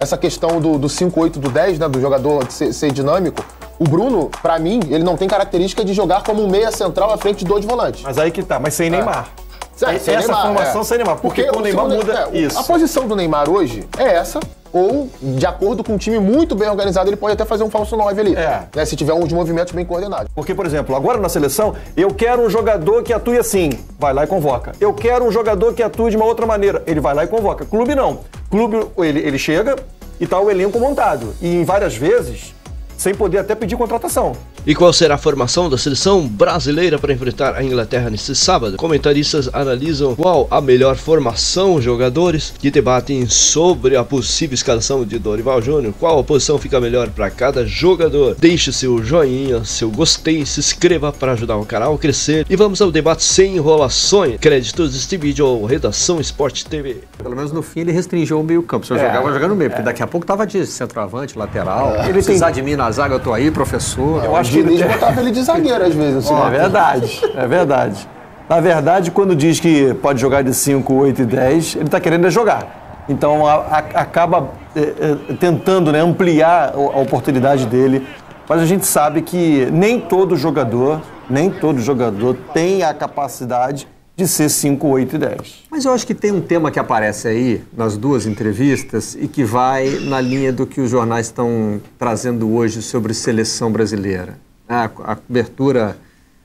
essa questão do 5-8, do 10, né, do jogador ser dinâmico, o Bruno, pra mim, ele não tem característica de jogar como um meia central à frente de 2 volantes. Mas aí que tá, mas sem Neymar. Sem essa Neymar, formação sem Neymar, porque com o Neymar muda isso. A posição do Neymar hoje é essa, ou, de acordo com um time muito bem organizado, ele pode até fazer um falso 9 ali, né, se tiver uns movimentos bem coordenados. Porque, por exemplo, agora na seleção, eu quero um jogador que atue assim, vai lá e convoca. Eu quero um jogador que atue de uma outra maneira, ele vai lá e convoca. Clube não. Clube, ele chega e tá o elenco montado. E em várias vezes, sem poder até pedir contratação. E qual será a formação da seleção brasileira para enfrentar a Inglaterra neste sábado? Comentaristas analisam qual a melhor formação, jogadores que debatem sobre a possível escalação de Dorival Júnior, qual a posição fica melhor para cada jogador. Deixe seu joinha, seu gostei, se inscreva para ajudar o canal a crescer e vamos ao debate sem enrolações. Créditos deste vídeo ao Redação Esporte TV. Pelo menos no fim ele restringiu o meio campo, se eu jogar, vai jogar no meio, porque daqui a pouco tava de centroavante, lateral, ele precisar de mim na zaga, eu tô aí, professor. Eu acho que ele botava ele de zagueiro às vezes. É verdade, é verdade. Na verdade, quando diz que pode jogar de 5, 8 e 10, ele está querendo jogar. Então acaba tentando, né, ampliar a oportunidade dele. Mas a gente sabe que nem todo jogador tem a capacidade de ser 5, 8 e 10. Mas eu acho que tem um tema que aparece aí nas duas entrevistas e que vai na linha do que os jornais estão trazendo hoje sobre seleção brasileira. A cobertura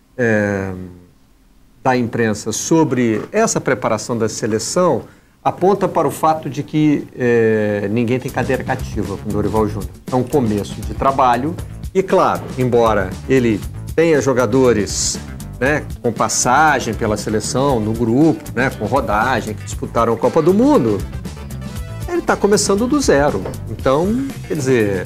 da imprensa sobre essa preparação da seleção aponta para o fato de que ninguém tem cadeira cativa com o Dorival Júnior. É um começo de trabalho e, claro, embora ele tenha jogadores, né, com passagem pela seleção, no grupo, né, com rodagem, que disputaram a Copa do Mundo, ele está começando do zero. Então, quer dizer,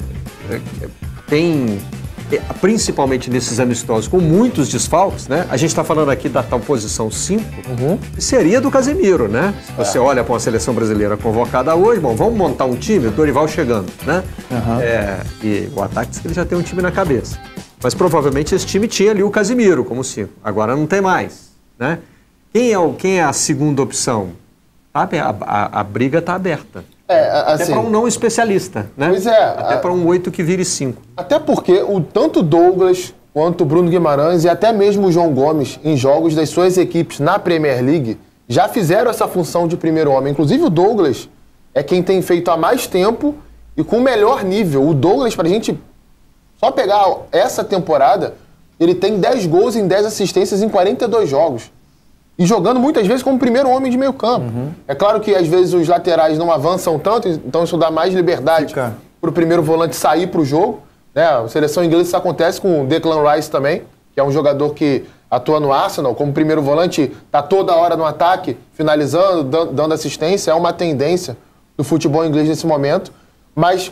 tem, principalmente nesses amistosos, com muitos desfalques, né? A gente está falando aqui da tal posição 5, seria do Casemiro, né? Se você olha para uma seleção brasileira convocada hoje, bom, vamos montar um time, Dorival chegando, né? E o ataque diz que ele já tem um time na cabeça. Mas provavelmente esse time tinha ali o Casemiro como 5. Agora não tem mais, né? Quem é a segunda opção? A briga está aberta. Assim, até para um não especialista, né? Pois é. Até para um 8 que vire 5. Até porque tanto o Douglas quanto o Bruno Guimarães e até mesmo o João Gomes, em jogos das suas equipes na Premier League, já fizeram essa função de primeiro homem. Inclusive o Douglas é quem tem feito há mais tempo e com o melhor nível. O Douglas, pra gente só pegar essa temporada, ele tem 10 gols e 10 assistências em 42 jogos. E jogando muitas vezes como primeiro homem de meio campo. É claro que às vezes os laterais não avançam tanto, então isso dá mais liberdade para o primeiro volante sair para o jogo. Né? A seleção inglesa isso acontece com o Declan Rice também, que é um jogador que atua no Arsenal, como primeiro volante, está toda hora no ataque, finalizando, dando assistência. É uma tendência do futebol inglês nesse momento. Mas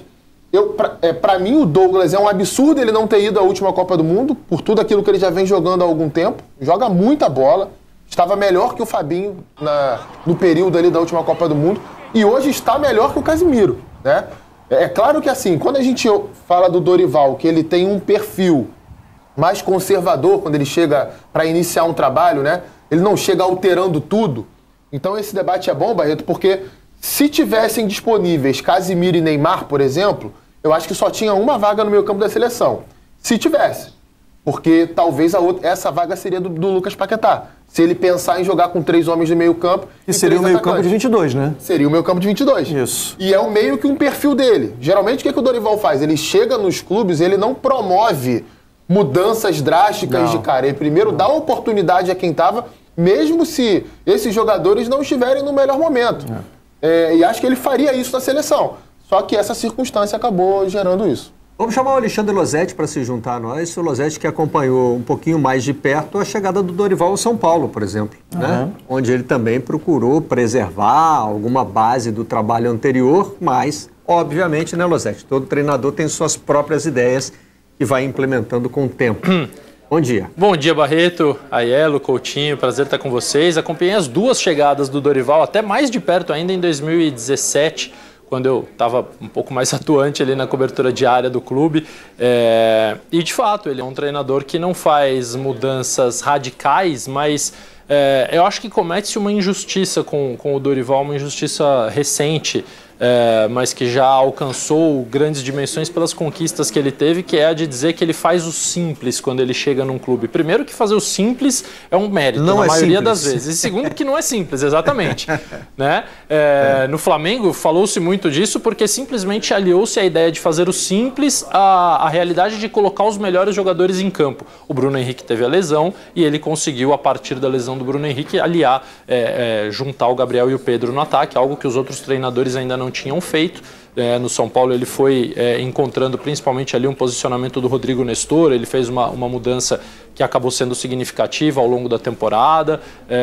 para mim o Douglas é um absurdo ele não ter ido à última Copa do Mundo, por tudo aquilo que ele já vem jogando há algum tempo. Joga muita bola. Estava melhor que o Fabinho no período ali da última Copa do Mundo. E hoje está melhor que o Casemiro, né? É claro que assim, quando a gente fala do Dorival, que ele tem um perfil mais conservador quando ele chega para iniciar um trabalho, né? Ele não chega alterando tudo. Então esse debate é bom, Barreto, porque se tivessem disponíveis Casemiro e Neymar, por exemplo, eu acho que só tinha uma vaga no meio campo da seleção. Se tivesse. Porque talvez essa vaga seria do Lucas Paquetá. Se ele pensar em jogar com 3 homens de meio campo... E seria o meio campo de 22, né? Seria o meio campo de 22. Isso. E é o meio que um perfil dele. Geralmente, o que o Dorival faz? Ele chega nos clubes, ele não promove mudanças drásticas de cara. Ele primeiro dá oportunidade a quem estava, mesmo se esses jogadores não estiverem no melhor momento. E acho que ele faria isso na seleção. Só que essa circunstância acabou gerando isso. Vamos chamar o Alexandre Losetti para se juntar a nós. O Losetti que acompanhou um pouquinho mais de perto a chegada do Dorival ao São Paulo, por exemplo, né? Onde ele também procurou preservar alguma base do trabalho anterior, mas, obviamente, né, Losetti, todo treinador tem suas próprias ideias que vai implementando com o tempo. Bom dia. Bom dia, Barreto, Aiello, Coutinho, prazer estar com vocês. Acompanhei as duas chegadas do Dorival, até mais de perto ainda em 2017, quando eu estava um pouco mais atuante ali na cobertura diária do clube. E, de fato, ele é um treinador que não faz mudanças radicais, mas eu acho que comete-se uma injustiça com o Dorival, uma injustiça recente, mas que já alcançou grandes dimensões pelas conquistas que ele teve, que é a de dizer que ele faz o simples quando ele chega num clube. Primeiro que fazer o simples é um mérito, na maioria das vezes. E segundo que não é simples, exatamente. Né? No Flamengo falou-se muito disso porque simplesmente aliou-se a ideia de fazer o simples à realidade de colocar os melhores jogadores em campo. O Bruno Henrique teve a lesão e ele conseguiu, a partir da lesão do Bruno Henrique, aliar, juntar o Gabriel e o Pedro no ataque, algo que os outros treinadores ainda não tinham feito. No São Paulo ele foi encontrando principalmente ali um posicionamento do Rodrigo Nestor, ele fez uma mudança que acabou sendo significativa ao longo da temporada,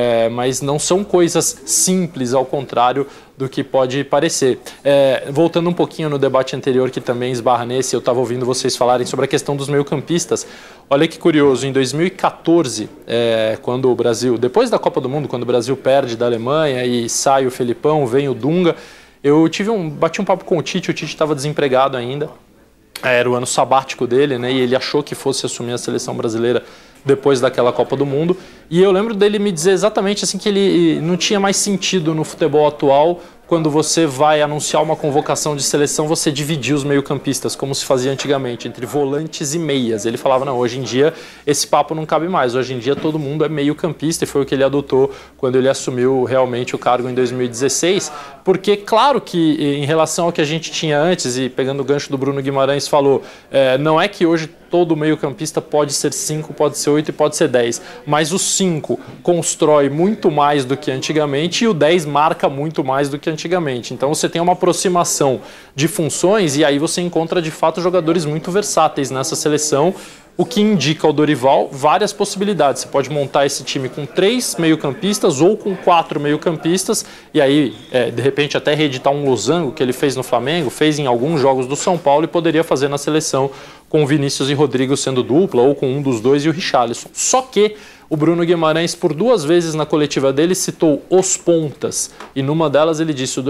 mas não são coisas simples, ao contrário do que pode parecer. Voltando um pouquinho no debate anterior, que também esbarra nesse, eu estava ouvindo vocês falarem sobre a questão dos meio-campistas. Olha que curioso, em 2014, quando o Brasil, depois da Copa do Mundo, quando o Brasil perde da Alemanha e sai o Felipão, vem o Dunga, eu bati um papo com o Tite estava desempregado ainda, era o ano sabático dele, né, e ele achou que fosse assumir a seleção brasileira depois daquela Copa do Mundo, e eu lembro dele me dizer exatamente assim que ele não tinha mais sentido no futebol atual, quando você vai anunciar uma convocação de seleção, você dividir os meio-campistas, como se fazia antigamente, entre volantes e meias. Ele falava, não, hoje em dia esse papo não cabe mais, hoje em dia todo mundo é meio-campista, e foi o que ele adotou quando ele assumiu realmente o cargo em 2016, porque claro que em relação ao que a gente tinha antes, e pegando o gancho do Bruno Guimarães falou, não é que hoje todo meio-campista pode ser 5, pode ser 8 e pode ser 10, mas o 5 constrói muito mais do que antigamente e o 10 marca muito mais do que antigamente. Então você tem uma aproximação de funções e aí você encontra de fato jogadores muito versáteis nessa seleção, o que indica ao Dorival várias possibilidades. Você pode montar esse time com 3 meio-campistas ou com 4 meio-campistas e aí, de repente, até reeditar um losango que ele fez no Flamengo, fez em alguns jogos do São Paulo e poderia fazer na seleção com Vinícius e Rodrigo sendo dupla ou com um dos dois e o Richarlison. Só que o Bruno Guimarães, por 2 vezes na coletiva dele, citou os pontas. E numa delas ele disse,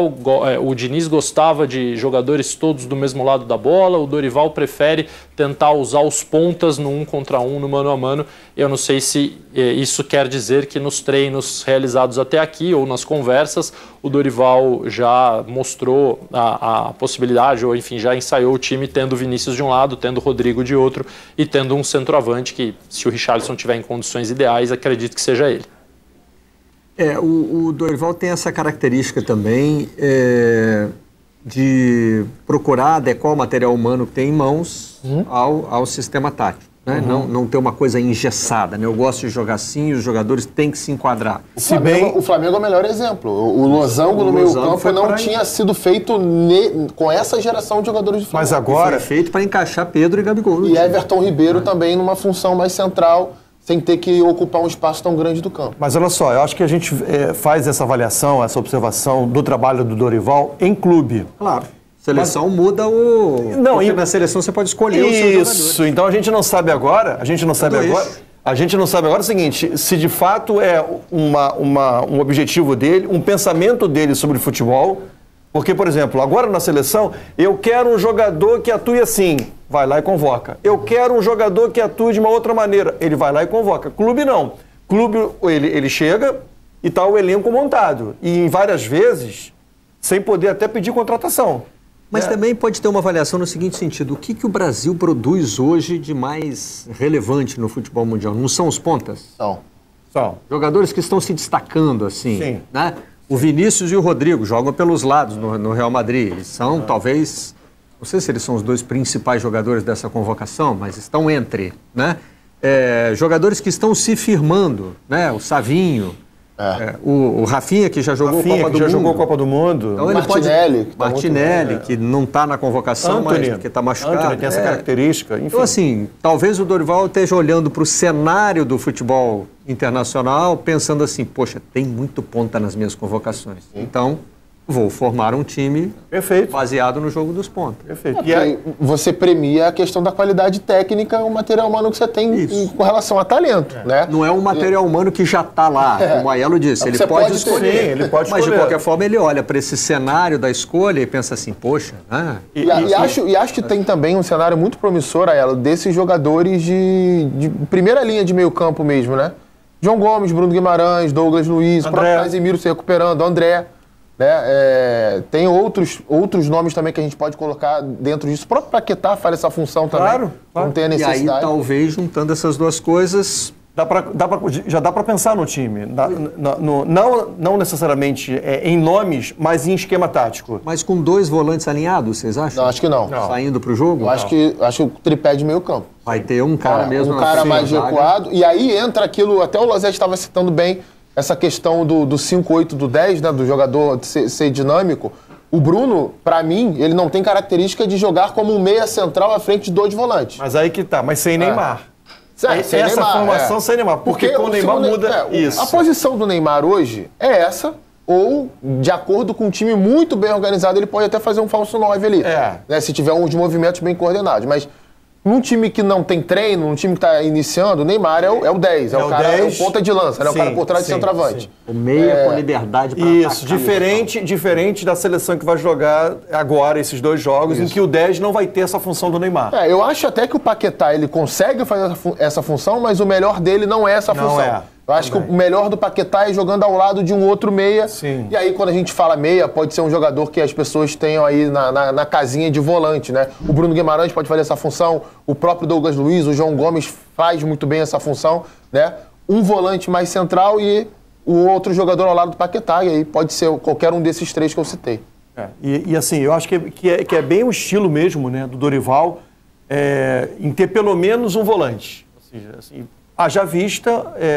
o Diniz gostava de jogadores todos do mesmo lado da bola, o Dorival prefere tentar usar os pontas no 1 contra 1, no mano a mano. Eu não sei se isso quer dizer que nos treinos realizados até aqui ou nas conversas, o Dorival já mostrou a possibilidade, ou enfim, já ensaiou o time tendo o Vinícius de um lado, tendo o Rodrigo de outro e tendo um centroavante que, se o Richarlison tiver em condições ideais, acredito que seja ele. O Dorival tem essa característica também de procurar adequar o material humano que tem em mãos ao sistema tático. Né? Não ter uma coisa engessada. Né? Eu gosto de jogar assim, os jogadores têm que se enquadrar. O Flamengo é o melhor exemplo. O losango no meio campo não tinha sido feito com essa geração de jogadores de Flamengo. Mas agora foi feito para encaixar Pedro e Gabigol. E Everton Ribeiro também numa função mais central, sem ter que ocupar um espaço tão grande do campo. Mas olha só, eu acho que a gente faz essa avaliação, essa observação do trabalho do Dorival em clube. Claro. Seleção muda o... Não, porque na seleção você pode escolher os seus jogadores. Isso, então a gente não sabe agora, o seguinte, se de fato é um objetivo dele, um pensamento dele sobre futebol, porque, por exemplo, agora na seleção, eu quero um jogador que atue assim, vai lá e convoca. Eu quero um jogador que atue de uma outra maneira, ele vai lá e convoca. Clube não. Clube, ele chega e está o elenco montado. E em várias vezes, sem poder até pedir contratação. Mas também pode ter uma avaliação no seguinte sentido, o que o Brasil produz hoje de mais relevante no futebol mundial? Não são os pontas? São. Jogadores que estão se destacando, assim. Sim. Né? O Vinícius e o Rodrigo jogam pelos lados no Real Madrid. Eles são, talvez, não sei se eles são os 2 principais jogadores dessa convocação, mas estão entre, né? Jogadores que estão se firmando, né? O Savinho, o Rafinha, que já jogou Copa do Mundo. Então, Martinelli, que não está na convocação, mas porque está machucado. Antony tem essa característica, enfim. Então, assim, talvez o Dorival esteja olhando para o cenário do futebol internacional, pensando assim, poxa, tem muito ponta nas minhas convocações. Então, vou formar um time baseado no jogo dos pontos. Perfeito. E aí você premia a questão da qualidade técnica, o material humano que você tem com relação a talento, né? Não é um material humano que já está lá, como o Aiello disse. Ele pode escolher. Ele pode mas, de qualquer forma, ele olha para esse cenário da escolha e pensa assim, poxa... E acho que tem também um cenário muito promissor, Aiello, desses jogadores de primeira linha de meio campo mesmo, né? João Gomes, Bruno Guimarães, Douglas Luiz, o próprio Casemiro se recuperando, André. né? Tem outros nomes também que a gente pode colocar dentro disso. O próprio Paquetá faz essa função também. Claro. Não tem a necessidade. E aí, talvez, juntando essas duas coisas... Já dá para pensar no time. Não necessariamente em nomes, mas em esquema tático. Mas com 2 volantes alinhados, vocês acham? Não, acho que não. Saindo para o jogo? Eu acho que o tripé de meio campo. Vai ter um cara mesmo um cara mais recuado. E aí entra aquilo, até o Lozé estava citando bem, essa questão do 5-8, do 10, né, do jogador ser dinâmico. O Bruno, para mim, ele não tem característica de jogar como um meia central à frente de 2 volantes. Mas aí que tá, mas sem Neymar. Sem essa Neymar, formação sem Neymar, porque com o Neymar muda isso. A posição do Neymar hoje é essa, ou, de acordo com um time muito bem organizado, ele pode até fazer um falso 9 ali, né, se tiver uns movimentos bem coordenados. Mas num time que não tem treino, num time que está iniciando, o Neymar é o 10, é o cara, 10, é o ponta de lança, né, o cara por trás de centroavante. O meia com liberdade para isso, diferente da seleção que vai jogar agora esses 2 jogos, em que o 10 não vai ter essa função do Neymar. Eu acho até que o Paquetá ele consegue fazer essa função, mas o melhor dele não é essa função. Eu acho que o melhor do Paquetá é jogando ao lado de um outro meia. Sim. E aí, quando a gente fala meia, pode ser um jogador que as pessoas tenham aí na casinha de volante, né? O Bruno Guimarães pode fazer essa função, o próprio Douglas Luiz, o João Gomes faz muito bem essa função, né? Um volante mais central e o outro jogador ao lado do Paquetá. E aí pode ser qualquer um desses 3 que eu citei. E assim, eu acho que é bem o estilo mesmo, né, do Dorival, em ter pelo menos um volante. Ou seja, assim, haja vista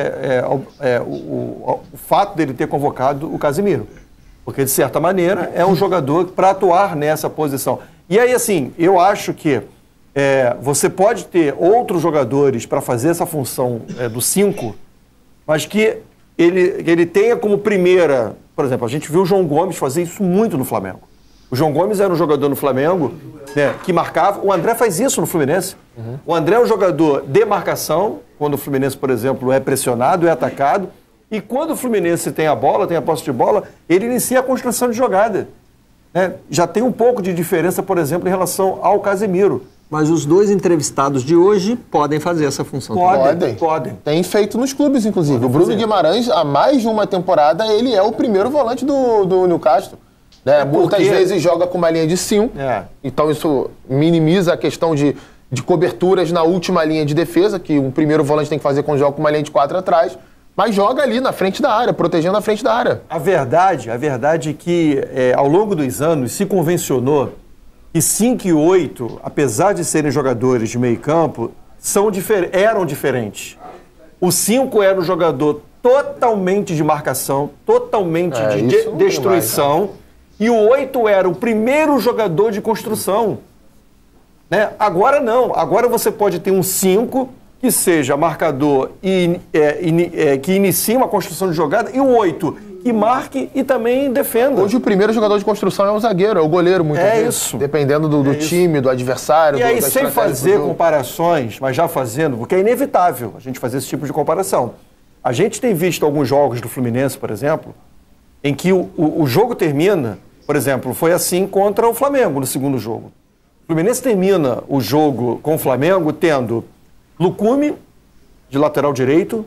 o fato dele ter convocado o Casemiro. Porque, de certa maneira, é um jogador para atuar nessa posição. E aí, assim, eu acho que você pode ter outros jogadores para fazer essa função do 5, mas que ele tenha como primeira... Por exemplo, a gente viu o João Gomes fazer isso muito no Flamengo. O João Gomes era um jogador no Flamengo, né, que marcava. O André faz isso no Fluminense. O André é um jogador de marcação, quando o Fluminense, por exemplo, é pressionado, é atacado. E quando o Fluminense tem a bola, tem a posse de bola, ele inicia a construção de jogada. Né? Já tem um pouco de diferença, por exemplo, em relação ao Casemiro. Mas os 2 entrevistados de hoje podem fazer essa função. Podem. Tem feito nos clubes, inclusive. O Bruno Guimarães, há mais de uma temporada, ele é o primeiro volante do Newcastle. Né? Muitas vezes joga com uma linha de 5, então isso minimiza a questão de coberturas na última linha de defesa, que o primeiro volante tem que fazer quando joga com uma linha de 4 atrás, mas joga ali na frente da área, protegendo a frente da área. A verdade é que ao longo dos anos se convencionou que 5 e 8, apesar de serem jogadores de meio campo, eram diferentes. O 5 era um jogador totalmente de marcação, totalmente de destruição, e o 8 era o primeiro jogador de construção. Né? Agora não. Agora você pode ter um 5 que seja marcador e que inicie uma construção de jogada, e o 8 que marque e também defenda. Hoje o primeiro jogador de construção é o zagueiro, é o goleiro, muitas vezes. Isso. Dependendo do time, do adversário. E aí, sem fazer comparações, mas já fazendo, porque é inevitável a gente fazer esse tipo de comparação. A gente tem visto alguns jogos do Fluminense, por exemplo, em que o jogo termina, por exemplo, foi assim contra o Flamengo no segundo jogo. O Fluminense termina o jogo com o Flamengo tendo Lucumi, de lateral direito,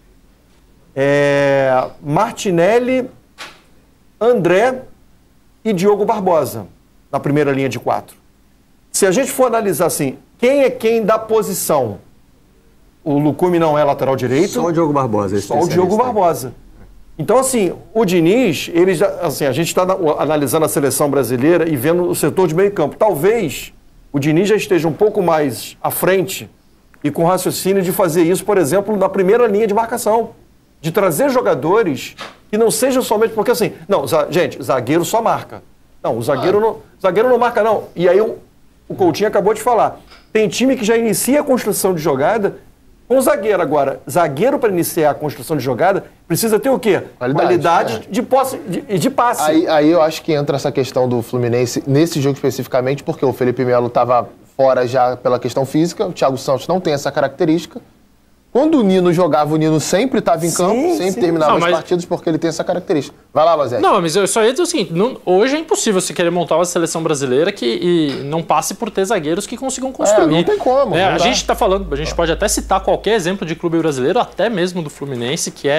Martinelli, André e Diogo Barbosa, na primeira linha de 4. Se a gente for analisar assim, quem é quem da posição? O Lucumi não é lateral direito. Só o Diogo Barbosa. Só o Diogo Barbosa. Então, assim, o Diniz, a gente está analisando a seleção brasileira e vendo o setor de meio campo. Talvez o Diniz já esteja um pouco mais à frente e com raciocínio de fazer isso, por exemplo, na primeira linha de marcação. De trazer jogadores que não sejam somente... Porque assim, não, gente, zagueiro só marca. Não, o zagueiro não marca, não. E aí o Coutinho acabou de falar. Tem time que já inicia a construção de jogada com o zagueiro. Agora, zagueiro para iniciar a construção de jogada precisa ter o quê? Qualidade de passe. Aí eu acho que entra essa questão do Fluminense, nesse jogo especificamente, porque o Felipe Melo estava fora já pela questão física, o Thiago Santos não tem essa característica. Quando o Nino jogava, o Nino sempre estava em campo, sempre terminava as partidas, porque ele tem essa característica. Vai lá, Lozé. Não, mas eu só ia dizer o seguinte, hoje é impossível você querer montar uma seleção brasileira e não passe por ter zagueiros que consigam construir. Não tem como. A gente está falando, a gente pode até citar qualquer exemplo de clube brasileiro, até mesmo do Fluminense, que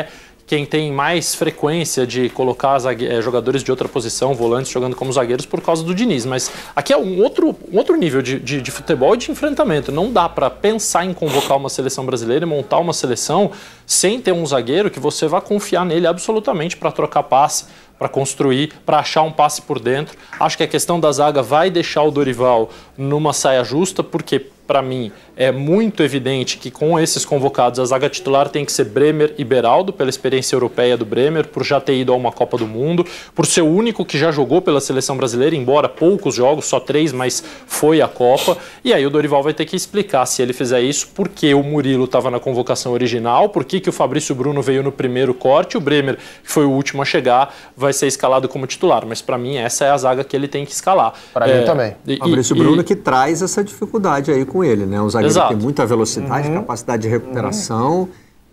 quem tem mais frequência de colocar jogadores de outra posição, volantes, jogando como zagueiros por causa do Diniz. Mas aqui é um outro nível de futebol e de enfrentamento. Não dá para pensar em convocar uma seleção brasileira e montar uma seleção sem ter um zagueiro que você vá confiar nele absolutamente para trocar passe, para construir, para achar um passe por dentro. Acho que a questão da zaga vai deixar o Dorival numa saia justa, porque, para mim, é muito evidente que com esses convocados a zaga titular tem que ser Bremer e Beraldo, pela experiência europeia do Bremer, por já ter ido a uma Copa do Mundo, por ser o único que já jogou pela seleção brasileira, embora poucos jogos, só 3, mas foi a Copa. E aí o Dorival vai ter que explicar, se ele fizer isso, por que o Murilo estava na convocação original, por que o Fabrício Bruno veio no primeiro corte, o Bremer, que foi o último a chegar, vai ser escalado como titular. Mas para mim essa é a zaga que ele tem que escalar. Para mim também. Fabrício Bruno que traz essa dificuldade aí com ele, né? Um zagueiro que tem muita velocidade, capacidade de recuperação,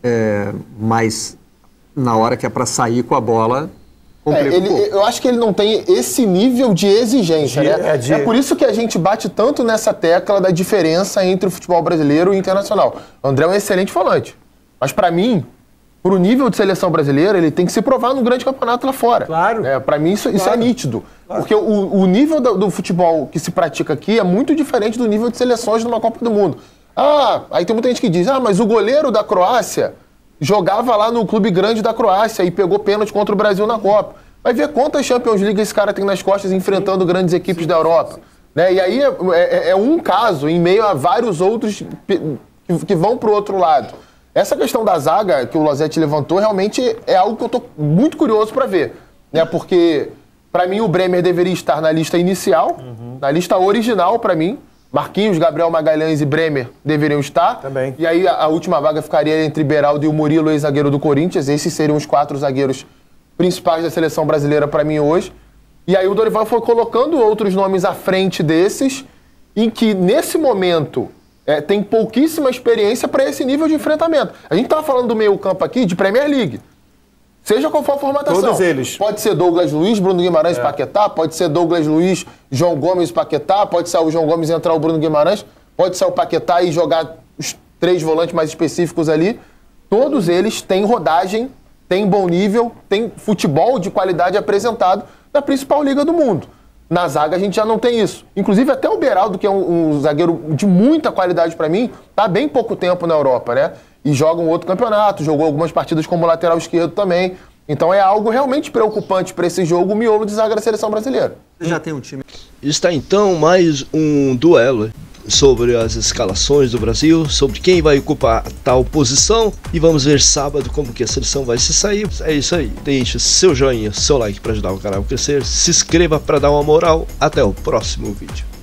mas na hora que é para sair com a bola, complica um pouco. Eu acho que ele não tem esse nível de exigência, né? É por isso que a gente bate tanto nessa tecla da diferença entre o futebol brasileiro e o internacional. O André é um excelente volante, mas para mim, pro nível de seleção brasileira, ele tem que se provar no grande campeonato lá fora. Claro. Para mim isso é nítido. Claro. Porque o nível do futebol que se pratica aqui é muito diferente do nível de seleções numa Copa do Mundo. Aí tem muita gente que diz, mas o goleiro da Croácia jogava lá no clube grande da Croácia e pegou pênalti contra o Brasil na Copa. Vai ver quantas Champions League esse cara tem nas costas enfrentando grandes equipes da Europa. Né? E aí é um caso em meio a vários outros que vão pro outro lado. Essa questão da zaga que o Losetti levantou realmente é algo que eu estou muito curioso para ver. Né? Porque, para mim, o Bremer deveria estar na lista inicial, na lista original, para mim. Marquinhos, Gabriel Magalhães e Bremer deveriam estar. Também. E aí a última vaga ficaria entre Beraldo e o Murilo, ex-zagueiro do Corinthians. Esses seriam os 4 zagueiros principais da seleção brasileira para mim hoje. E aí o Dorival foi colocando outros nomes à frente desses, em que, nesse momento... tem pouquíssima experiência para esse nível de enfrentamento. A gente estava falando do meio-campo aqui de Premier League. Seja qual for a formatação. Todos eles. Pode ser Douglas Luiz, Bruno Guimarães e Paquetá, pode ser Douglas Luiz, João Gomes e Paquetá, pode ser o João Gomes entrar o Bruno Guimarães, pode ser o Paquetá e jogar os 3 volantes mais específicos ali. Todos eles têm rodagem, têm bom nível, têm futebol de qualidade apresentado na principal liga do mundo. Na zaga a gente já não tem isso. Inclusive até o Beraldo, que é um zagueiro de muita qualidade para mim, tá há bem pouco tempo na Europa, né? E joga um outro campeonato, jogou algumas partidas como lateral esquerdo também. Então é algo realmente preocupante para esse jogo, o miolo de zaga da seleção brasileira. Você já tem um time. Está então mais um duelo sobre as escalações do Brasil, sobre quem vai ocupar tal posição, e vamos ver sábado como que a seleção vai se sair. É isso aí, deixe seu joinha, seu like para ajudar o canal a crescer, se inscreva para dar uma moral. Até o próximo vídeo.